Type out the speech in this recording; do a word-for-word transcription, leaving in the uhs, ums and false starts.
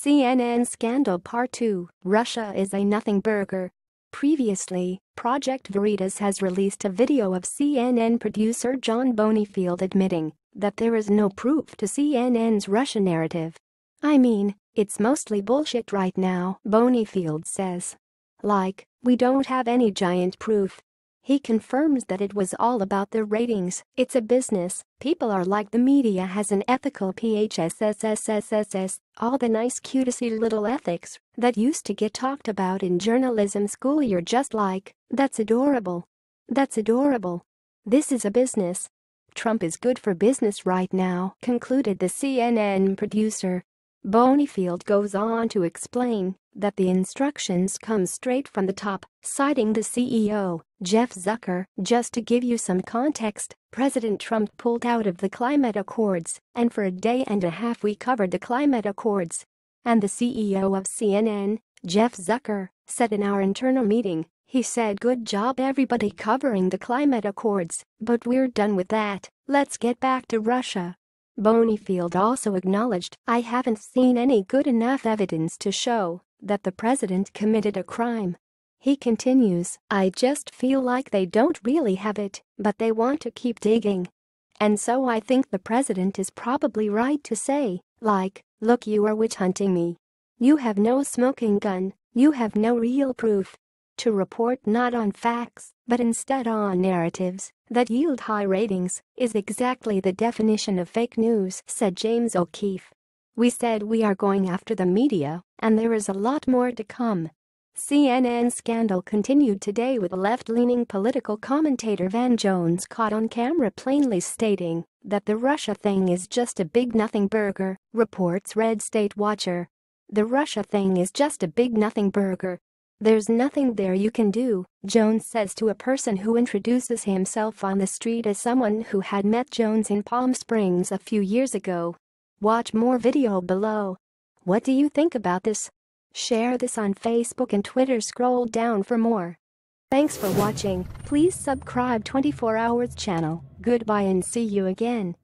C N N Scandal Part two, Russia is a nothing burger. Previously, Project Veritas has released a video of C N N producer Jon Bonifield admitting that there is no proof to C N N's Russia narrative. I mean, it's mostly bullshit right now, Bonifield says. Like, we don't have any giant proof. He confirms that it was all about the ratings. It's a business. People are like the media has an ethical phsssss, all the nice cutesy little ethics that used to get talked about in journalism school. You're just like, that's adorable. That's adorable. This is a business. Trump is good for business right now, concluded the C N N producer. Bonifield goes on to explain that the instructions come straight from the top, citing the C E O, Jeff Zucker. Just to give you some context, President Trump pulled out of the climate accords, and for a day and a half we covered the climate accords. And the C E O of C N N, Jeff Zucker, said in our internal meeting, he said, "Good job everybody covering the climate accords, but we're done with that, let's get back to Russia." Bonifield also acknowledged, "I haven't seen any good enough evidence to show that the president committed a crime." He continues, "I just feel like they don't really have it, but they want to keep digging. And so I think the president is probably right to say, like, look, you are witch hunting me. You have no smoking gun, you have no real proof. To report not on facts, but instead on narratives that yield high ratings is exactly the definition of fake news," said James O'Keefe. "We said we are going after the media, and there is a lot more to come." C N N scandal continued today with left-leaning political commentator Van Jones caught on camera plainly stating that the Russia thing is just a big nothing burger, reports Red State Watcher. The Russia thing is just a big nothing burger. There's nothing there you can do, Jones says to a person who introduces himself on the street as someone who had met Jones in Palm Springs a few years ago. Watch more video below. What do you think about this? Share this on Facebook and Twitter. Scroll down for more. Thanks for watching. Please subscribe twenty-four hours channel. Goodbye and see you again.